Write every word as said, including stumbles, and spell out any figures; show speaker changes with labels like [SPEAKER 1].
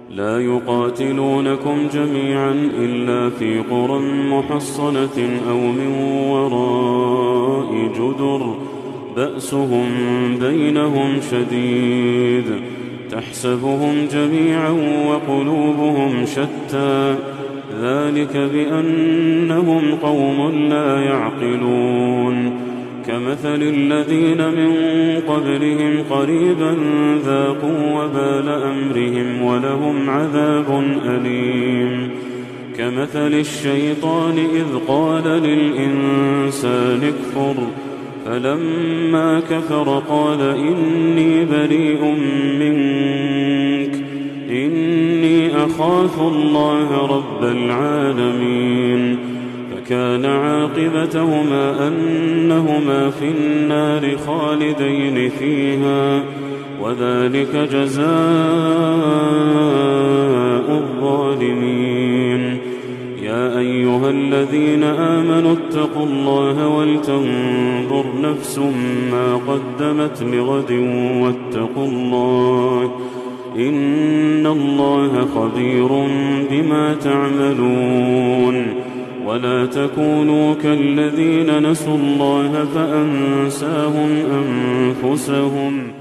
[SPEAKER 1] لا يقاتلونكم جميعا إلا في قرى محصنة أو من وراء جدر بأسهم بينهم شديد تحسبهم جميعا وقلوبهم شتى ذلك بأنهم قوم لا يعقلون كمثل الذين من قبلهم قريبا ذاقوا وبال أمرهم ولهم عذاب أليم كمثل الشيطان إذ قال للإنسان اكفر فلما كفر قال إني بريء منك إني أخاف الله رب العالمين فكان عاقبتهما أنهما في النار خالدين فيها وذلك جزاء الظالمين يا أيها الذين آمنوا اتقوا الله ولتنظر نفس ما قدمت لغد واتقوا الله إن الله خبير بما تعملون ولا تكونوا كالذين نسوا الله فأنساهم أنفسهم